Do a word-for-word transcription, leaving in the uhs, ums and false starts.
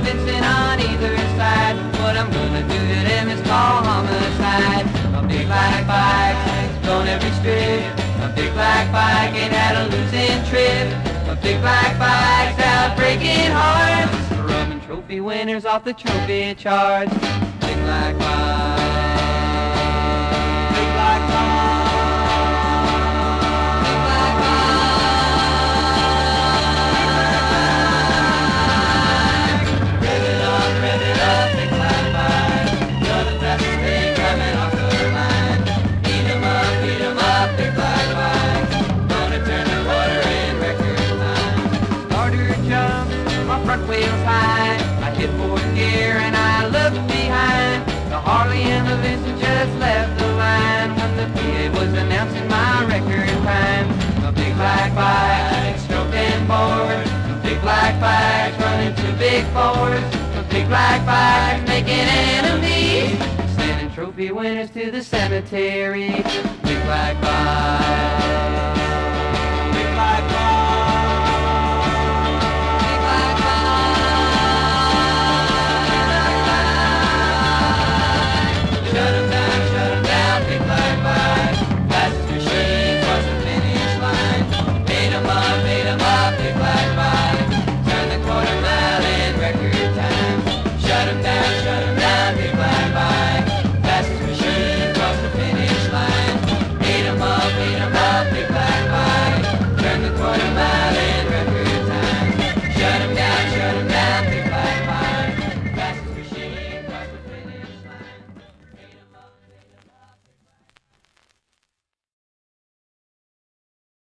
fencing on either side. What I'm gonna do to them is call homicide. A big black bike's gone every strip. A big black bike ain't had a losing trip. A big black bike's out breaking hearts, rubbing trophy winners off the trophy charts. Big black bike. Big black bike. Front wheels high, I hit fourth gear and I looked behind. The Harley and the Vincent just left the line when the P A was announcing my record time. A big black bike, stroking forward. A big black bike running two big fours. A big black bike making enemies, sending trophy winners to the cemetery. Big black bike.